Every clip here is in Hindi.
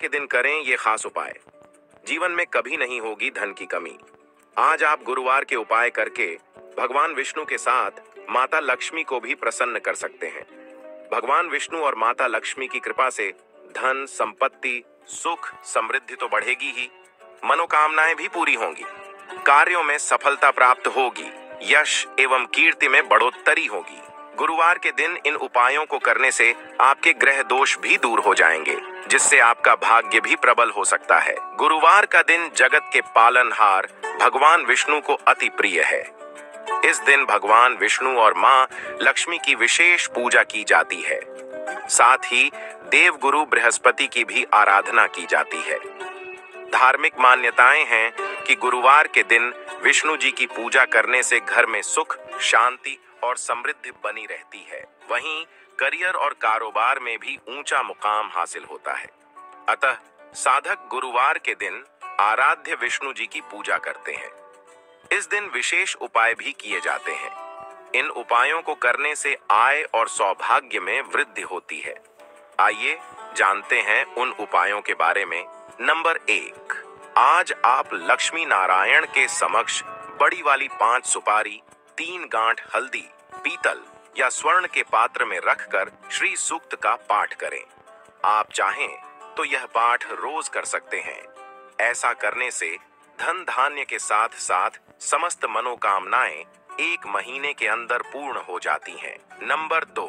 के दिन करें ये खास उपाय। जीवन में कभी नहीं होगी धन की कमी। आज आप गुरुवार के उपाय करके भगवान विष्णु के साथ माता लक्ष्मी को भी प्रसन्न कर सकते हैं। भगवान विष्णु और माता लक्ष्मी की कृपा से धन, संपत्ति, सुख, समृद्धि तो बढ़ेगी ही, मनोकामनाएं भी पूरी होंगी, कार्यों में सफलता प्राप्त होगी, यश एवं कीर्ति में बढ़ोतरी होगी। गुरुवार के दिन इन उपायों को करने से आपके ग्रह दोष भी दूर हो जाएंगे, जिससे आपका भाग्य भी प्रबल हो सकता है। गुरुवार का दिन जगत के पालनहार भगवान विष्णु को अति प्रिय है। इस दिन भगवान विष्णु और मां लक्ष्मी की विशेष पूजा की जाती है। साथ ही देवगुरु बृहस्पति की भी आराधना की जाती है। धार्मिक मान्यताएं हैं कि गुरुवार के दिन विष्णु जी की पूजा करने से घर में सुख, शांति और समृद्धि बनी रहती है। वहीं करियर और कारोबार में भी ऊंचा मुकाम हासिल होता है। अतः साधक गुरुवार के दिन आराध्य विष्णु जी की पूजा करते हैं। इस दिन विशेष उपाय भी किए जाते हैं। इन उपायों को करने से आय और सौभाग्य में वृद्धि होती है। आइए जानते हैं उन उपायों के बारे में। नंबर 1, आज आप लक्ष्मी नारायण के समक्ष बड़ी वाली 5 सुपारी, 3 गांठ हल्दी पीतल या स्वर्ण के पात्र में रखकर श्री सूक्त का पाठ करें। आप चाहें तो यह पाठ रोज कर सकते हैं। ऐसा करने से धन धान्य के साथ साथ समस्त मनोकामनाएं 1 महीने के अंदर पूर्ण हो जाती हैं। नंबर 2,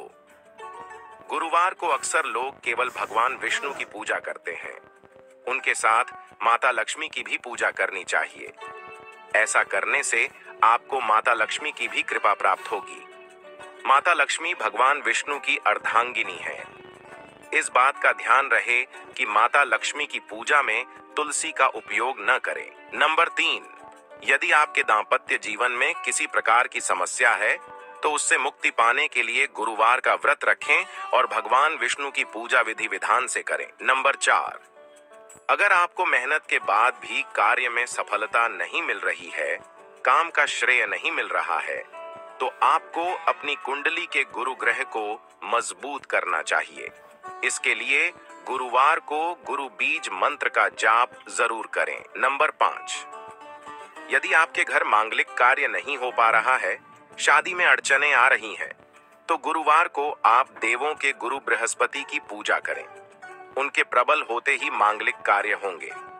गुरुवार को अक्सर लोग केवल भगवान विष्णु की पूजा करते हैं। उनके साथ माता लक्ष्मी की भी पूजा करनी चाहिए। ऐसा करने से आपको माता लक्ष्मी की भी कृपा प्राप्त होगी। माता लक्ष्मी भगवान विष्णु की अर्धांगिनी है। इस बात का ध्यान रहे कि माता लक्ष्मी की पूजा में तुलसी का उपयोग न करें। नंबर 3, यदि आपके दांपत्य जीवन में किसी प्रकार की समस्या है तो उससे मुक्ति पाने के लिए गुरुवार का व्रत रखें और भगवान विष्णु की पूजा विधि विधान से करें। नंबर 4, अगर आपको मेहनत के बाद भी कार्य में सफलता नहीं मिल रही है, काम का श्रेय नहीं मिल रहा है, तो आपको अपनी कुंडली के गुरु ग्रह को मजबूत करना चाहिए। इसके लिए गुरुवार को गुरु बीज मंत्र का जाप जरूर करें। नंबर 5, यदि आपके घर मांगलिक कार्य नहीं हो पा रहा है, शादी में अड़चनें आ रही हैं, तो गुरुवार को आप देवों के गुरु बृहस्पति की पूजा करें। उनके प्रबल होते ही मांगलिक कार्य होंगे।